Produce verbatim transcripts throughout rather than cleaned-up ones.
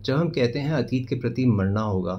जब हम कहते हैं अतीत के प्रति मरना होगा,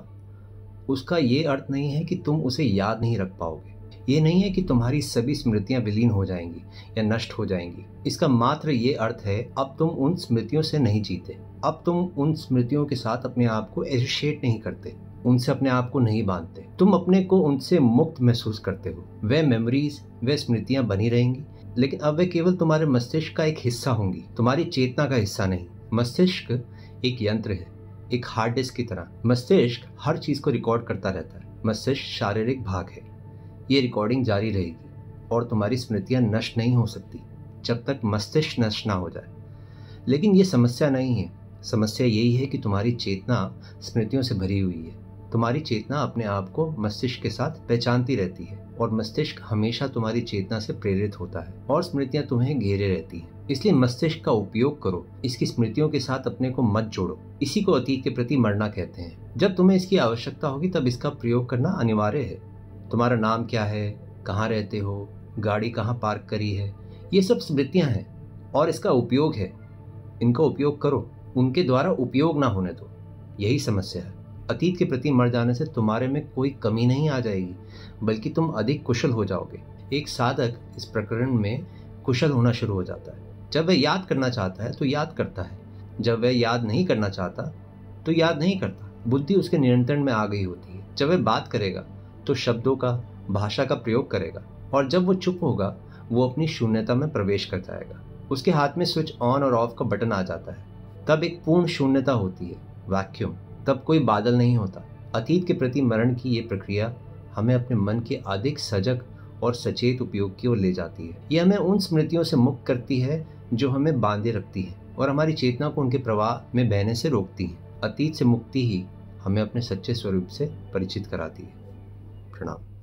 उसका ये अर्थ नहीं है कि तुम उसे याद नहीं रख पाओगे। ये नहीं है कि तुम्हारी सभी स्मृतियां विलीन हो जाएंगी या नष्ट हो जाएंगी। इसका मात्र ये अर्थ है, अब तुम उन स्मृतियों से नहीं जीते। अब तुम उन स्मृतियों के साथ अपने आप को एसोसिएट नहीं करते, उनसे अपने आप को नहीं बांधते। तुम अपने को उनसे मुक्त महसूस करते हो। वे मेमोरीज, वे स्मृतियां बनी रहेंगी, लेकिन अब वे केवल तुम्हारे मस्तिष्क का एक हिस्सा होंगी, तुम्हारी चेतना का हिस्सा नहीं। मस्तिष्क एक यंत्र है, एक हार्ड डिस्क की तरह। मस्तिष्क हर चीज को रिकॉर्ड करता रहता है। मस्तिष्क शारीरिक भाग है, ये रिकॉर्डिंग जारी रहेगी और तुम्हारी स्मृतियां नष्ट नहीं हो सकती जब तक मस्तिष्क नष्ट ना हो जाए। लेकिन ये समस्या नहीं है। समस्या यही है कि तुम्हारी चेतना स्मृतियों से भरी हुई है। तुम्हारी चेतना अपने आप को मस्तिष्क के साथ पहचानती रहती है और मस्तिष्क हमेशा तुम्हारी चेतना से प्रेरित होता है और स्मृतियां तुम्हें घेरे रहती हैं। इसलिए मस्तिष्क का उपयोग करो, इसकी स्मृतियों के साथ अपने को मत जोड़ो। इसी को अतीत के प्रति मरना कहते हैं। जब तुम्हें इसकी आवश्यकता होगी तब इसका प्रयोग करना अनिवार्य है। तुम्हारा नाम क्या है, कहाँ रहते हो, गाड़ी कहाँ पार्क करी है, ये सब स्मृतियां हैं और इसका उपयोग है। इनका उपयोग करो, उनके द्वारा उपयोग ना होने दो। यही समस्या है। अतीत के प्रति मर जाने से तुम्हारे में कोई कमी नहीं आ जाएगी, बल्कि तुम अधिक कुशल हो जाओगे। एक साधक इस प्रकरण में कुशल होना शुरू हो जाता है। जब वह याद करना चाहता है तो याद करता है, जब वह याद नहीं करना चाहता तो याद नहीं करता। बुद्धि उसके नियंत्रण में आ गई होती है। जब वह बात करेगा तो शब्दों का, भाषा का प्रयोग करेगा, और जब वो चुप होगा वो अपनी शून्यता में प्रवेश कर जाएगा। उसके हाथ में स्विच ऑन और ऑफ का बटन आ जाता है। तब एक पूर्ण शून्यता होती है, वैक्यूम। तब कोई बादल नहीं होता। अतीत के प्रति मरण की ये प्रक्रिया हमें अपने मन के अधिक सजग और सचेत उपयोग की ओर ले जाती है। ये हमें उन स्मृतियों से मुक्त करती है जो हमें बांधे रखती है और हमारी चेतना को उनके प्रवाह में बहने से रोकती है। अतीत से मुक्ति ही हमें अपने सच्चे स्वरूप से परिचित कराती है। प्रणाम।